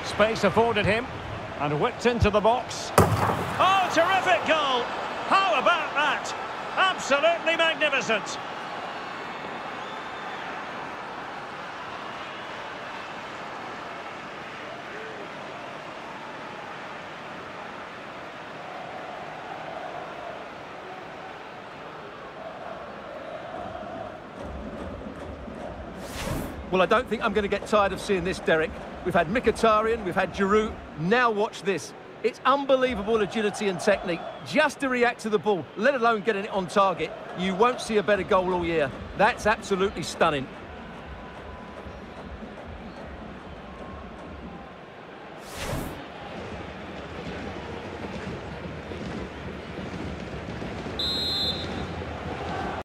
Space afforded him, and whipped into the box. Oh, terrific goal! How about that? Absolutely magnificent. Well, I don't think I'm going to get tired of seeing this, Derek. We've had Mkhitaryan, we've had Giroud. Now watch this. It's unbelievable agility and technique just to react to the ball, let alone getting it on target. You won't see a better goal all year. That's absolutely stunning.